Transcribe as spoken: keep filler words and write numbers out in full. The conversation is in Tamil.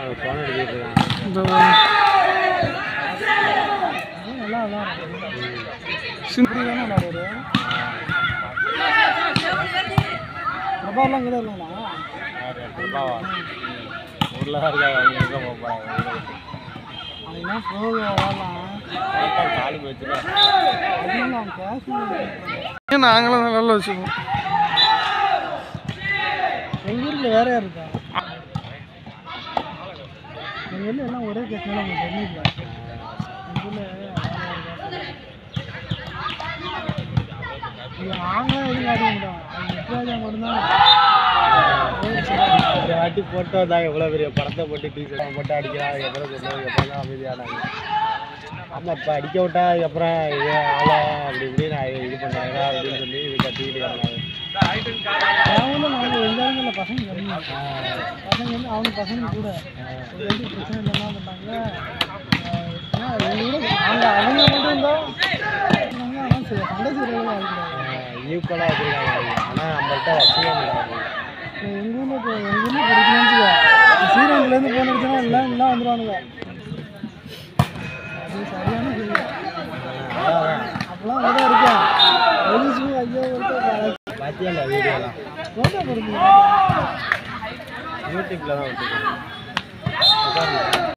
போன எடுத்துட்டு இருக்கான். நல்லா விளாடுறான். சிம்பிள் தானே விளாடுவாரு. பிரபாவெலாம் இங்கே தான் இல்லைண்ணா. பிரபாவா ஊரில் தான் இருக்கா. அவங்க எங்கே போக போகிறாங்க? அவங்கன்னா போக விளாட்லாம். காலி வச்சுருக்கேன். அதனால அவன் கேஷ் நாங்களும் நல்லா வச்சுக்கோம். எங்கள் ஊரில் வேற யார் இருக்கா? எங்கள் ஊரில் எல்லாம் ஒரே கேஸ்னால அவங்க தெரிஞ்சுக்கல. எங்கள் ஊரில் நாங்களாம் எதுவும் காட்ட மாட்டோம். அவங்க முத்துராஜா மட்டும்தான் இந்த வாட்டி போட்டோ தான் எவ்வளோ பெரிய படத்தை போட்டு டீச்சர் போட்டு அடிக்கிறான். எவ்வளோ சொன்னது எப்போ தான் அமைதியானாங்க. ஆமாம் இப்போ அடிக்க விட்டா அதுக்கப்புறம் இது ஆளா அப்படி இப்படி நான் இது பண்ணாங்க அப்படின்னு சொல்லி இது கட்டிக்கிட்டு இருந்தாங்க. அவங்களும் நாங்கள் எந்தாருங்கள பசங்க கம்மி. பசங்க வந்து அவங்க பசங்க கூட ஒரு ரெண்டு பிரச்சனை இல்லைன்னா பண்ணாங்க. அவங்க அவங்க மட்டும் இருந்தால் ஆனால் சரி சண்டை செய்கிறவங்க ஆகிக்கிறாங்க. ஈக்குவலாக வச்சுருக்காங்க. ஆனால் நம்மள்கிட்ட வச்சுக்க மாட்டாங்க. எங்கள் ஊரில் இப்போ எங்கள் ஊரில் படிக்கணும்னு ஸ்ரீரங்கத்துலேருந்து போன வச்சுன்னா எல்லாம் எல்லாம் வந்துடுவானுங்க. அது சரியான கேள்வி. அப்போலாம் அங்கே தான் இருக்கேன். போலீஸு ஐயோ பார்த்தியா இல்லை வீடியோலாம் ஃபோட்டோ போடுங்க யூடியூப்பில் தான் விட்டுருக்கேன்.